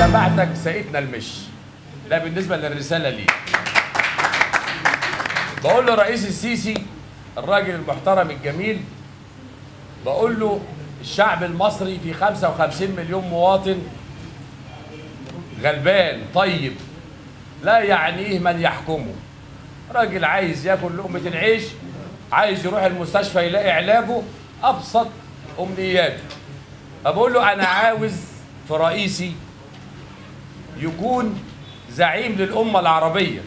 سمعتك سقيتنا المش. ده بالنسبه للرساله لي. بقول له رئيس السيسي الراجل المحترم الجميل، بقول له الشعب المصري في 55 مليون مواطن غلبان طيب لا يعنيه من يحكمه. راجل عايز ياكل لقمة العيش، عايز يروح المستشفى يلاقي علاجه، أبسط أمنياته. بقول له أنا عاوز في رئيسي يكون زعيم للأمة العربية.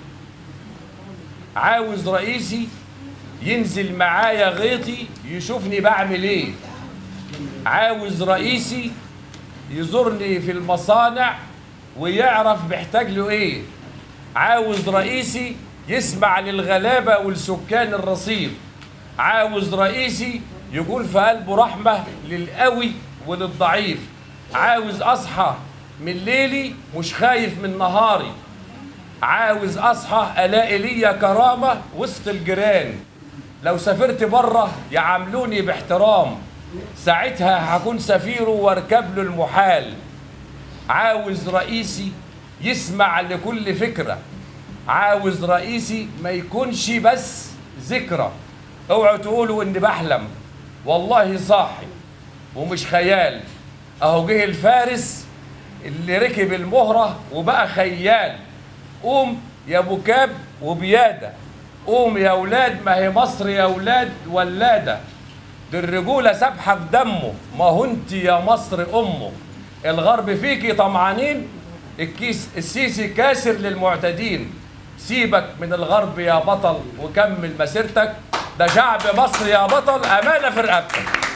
عاوز رئيسي ينزل معايا غيطي يشوفني بعمل ايه. عاوز رئيسي يزورني في المصانع ويعرف محتاج له ايه. عاوز رئيسي يسمع للغلابة والسكان الرصيف. عاوز رئيسي يكون في قلبه رحمة للقوي وللضعيف. عاوز أصحى من ليلي مش خايف من نهاري. عاوز أصحى ألاقي ليا كرامة وسط الجيران. لو سافرت بره يعاملوني باحترام، ساعتها هكون سفيره واركب له المحال. عاوز رئيسي يسمع لكل فكرة. عاوز رئيسي ما يكونش بس ذكرى. اوعوا تقولوا اني بحلم، والله صاحي ومش خيال. اهو جه الفارس اللي ركب المهرة وبقى خيال. قوم يا ابو كاب وبيادة، قوم يا ولاد، ما هي مصر يا ولاد ولادة. دي الرجولة سابحة في دمه، ما هو انت يا مصر امه. الغرب فيكي طمعانين، السيسي كاسر للمعتدين. سيبك من الغرب يا بطل وكمل مسيرتك، ده شعب مصر يا بطل امانة في رقبتك.